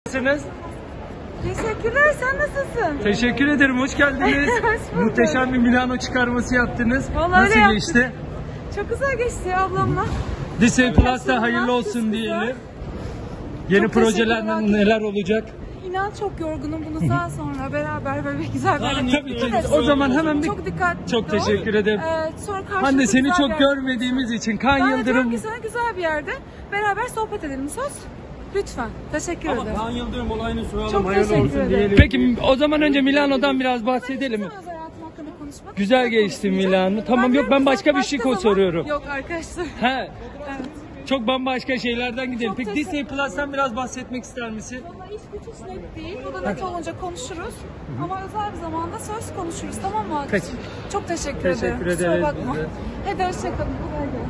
Nasılsınız? Teşekkürler, sen nasılsın? Teşekkür ederim, hoş geldiniz. Hoş bulduk. Muhteşem bir Milano çıkarması yaptınız. Vallahi Nasıl öyle geçti? yaptık. Çok güzel geçti ablamla. Disney Plus'ta hayırlı olsun Çok diyelim. güzel. Yeni Çok projeler teşekkürler. neler olacak? İnan çok yorgunum, bunu daha sonra beraber böyle güzel bir Tabii ki. O zaman hemen bir... Çok dikkatli Çok ol. teşekkür ederim. Sonra karşılıklı Hande, seni güzel çok bir yer- görmediğimiz için Kan Ben de diyorum Yıldırım... ki sana güzel bir yerde beraber sohbet edelim, söz. Lütfen. Teşekkür ederim. Kaan Yıldırım olayını soralım. Çok Hayırlı teşekkür olsun ederim. diyelim. Peki o zaman önce Milano'dan biraz bahsedelim. Sen özel hayatın hakkında konuşmak. Güzel geçti konuşmayacağım. Milano. Tamam, yok, diyorum ben ki başka bir başka şey zaman- soruyorum. Yok arkadaşlar. He, Evet. çok bambaşka şeylerden gidelim. Çok Peki teşekkür Disney Plus'tan biraz bahsetmek ister misin? Valla iş güç hiç net değil. O da net olunca konuşuruz. Ama özel bir zamanda söz konuşuruz, tamam mı Hakkı? Peki. Çok teşekkür Teşekkür ederim. Kusura ederiz. bakma. Hadi hoşçakalın. Kolay gelsin.